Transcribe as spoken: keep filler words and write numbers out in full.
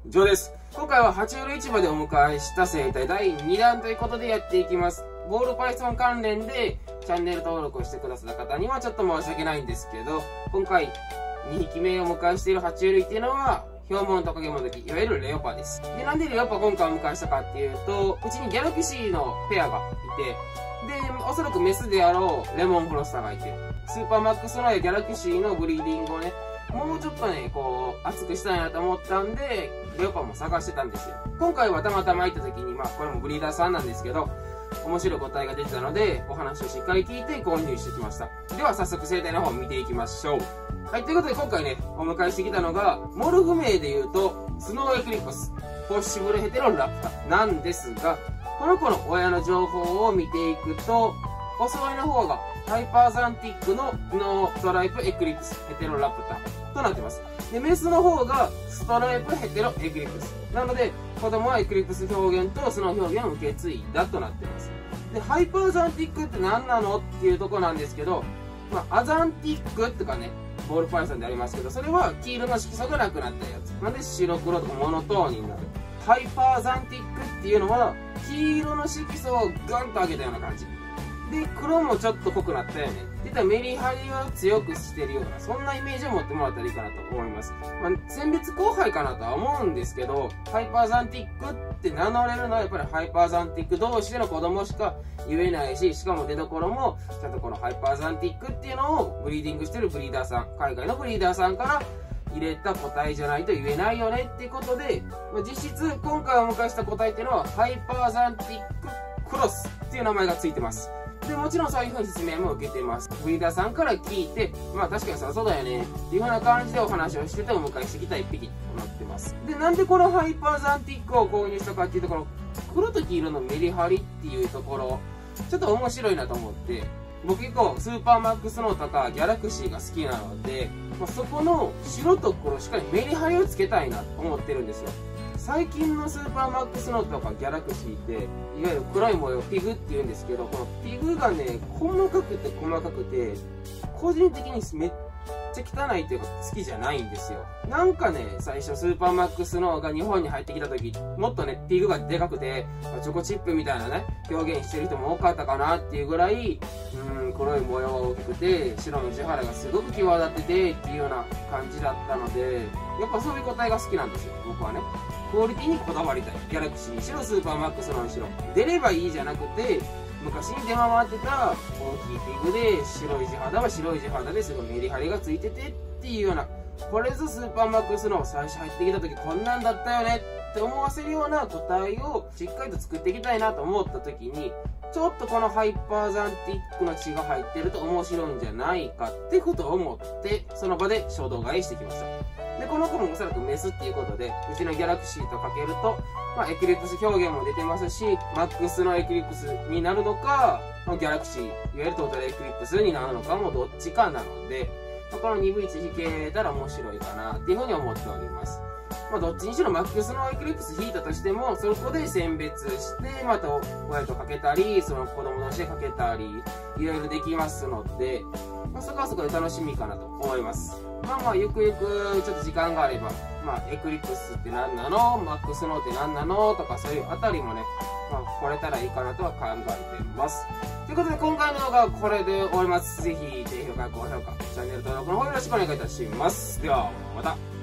ジョーです。今回は爬虫類市場でお迎えした生態だいにだんということでやっていきます。ボールパイソン関連でチャンネル登録をしてくださった方にはちょっと申し訳ないんですけど、今回にひきめをお迎えしている爬虫類っていうのは、ヒョウモントカゲモドキ、いわゆるレオパです。で、なんでレオパ今回お迎えしたかっていうと、うちにギャラクシーのペアがいて、で、おそらくメスであろうレモンフロスターがいて、スーパーマックスのギャラクシーのブリーディングをね、もうちょっとね、こう、熱くしたいなと思ったんで、レオパも探してたんですよ。今回はたまたま行った時に、まあ、これもブリーダーさんなんですけど、面白い答えが出てたので、お話をしっかり聞いて購入してきました。では、早速生態の方を見ていきましょう。はい、ということで今回ね、お迎えしてきたのが、モルフ名で言うと、スノーエクリプス、ポッシブルヘテロラプタなんですが、この子の親の情報を見ていくと、オス親の方がハイパーザンティックのノーストライプエクリプスヘテロラプタとなってます。で、メスの方がストライプヘテロエクリプス。なので、子供はエクリプス表現とスノー表現を受け継いだとなってます。で、ハイパーザンティックって何なのっていうとこなんですけど、まあ、アザンティックとかね、ボールパイソンでありますけど、それは黄色の色素がなくなったやつ。なんで白黒とかモノトーンになる。ハイパーザンティックっていうのは、黄色の色素をガンと上げたような感じ。で、黒もちょっと濃くなったよね。実はメリハリを強くしてるような、そんなイメージを持ってもらったらいいかなと思います。まあ、選別交配かなとは思うんですけど、ハイパーザンティックって名乗れるのはやっぱりハイパーザンティック同士での子供しか言えないし、しかも出所も、ちゃんとこのハイパーザンティックっていうのをブリーディングしてるブリーダーさん、海外のブリーダーさんから入れた個体じゃないと言えないよねっていうことで、まあ、実質今回お迎えした個体っていうのはハイパーザンティッククロスっていう名前がついてます。で、もちろんそういう風に説明も受けてます。ブリーダーさんから聞いて、まあ確かにさ、そうだよねっていう風な感じでお話をしててお迎えしてきた一匹となってます。で、なんでこのハイパーザンティックを購入したかっていうと、この黒と黄色のメリハリっていうところ、ちょっと面白いなと思って、僕結構スーパーマックスノーとかギャラクシーが好きなので、まあ、そこの白と黒しっかりメリハリをつけたいなと思ってるんですよ。最近のスーパーマックスノーとかギャラクシーって、いわゆる黒い模様、ピグって言うんですけど、このピグがね、細かくて細かくて、個人的にめっちゃ汚いっていうか好きじゃないんですよ。なんかね、最初スーパーマックスノーが日本に入ってきた時、もっとね、ピグがでかくて、チョコチップみたいなね、表現してる人も多かったかなっていうぐらい、うん、黒い模様が大きくて、白の地肌がすごく際立っててっていうような感じだったので、やっぱそういう個体が好きなんですよ、僕はね。クオリティにこだわりたい。ギャラクシーにしろ、スーパーマックスのにしろ。出ればいいじゃなくて、昔に出回ってた大きいピグで、白い地肌は白い地肌ですごいメリハリがついててっていうような、これぞスーパーマックスの最初入ってきた時こんなんだったよねって思わせるような個体をしっかりと作っていきたいなと思った時に、ちょっとこのハイパーザンティックの血が入ってると面白いんじゃないかってことを思って、その場で衝動買いしてきました。で、この子もおそらくメスっていうことで、うちのギャラクシーとかけると、まあ、エクリプス表現も出てますし、マックスのエクリプスになるのか、ギャラクシー、いわゆるトータルエクリプスになるのかもどっちかなので、まあ、このにぶいち引けたら面白いかなっていうふうに思っております。まあ、どっちにしろマックスのエクリプス引いたとしても、そこで選別して、また親とかけたり、その子供同士でかけたり、いろいろできますので、まあ、そこはそこで楽しみかなと思います。まあまあ、ゆくゆくちょっと時間があれば、まあ、エクリプスって何なの、マックスノーって何なのとか、そういうあたりもね、まあ、来れたらいいかなとは考えてます。ということで、今回の動画はこれで終わります。ぜひ、低評価、高評価、チャンネル登録の方よろしくお願いいたします。では、また。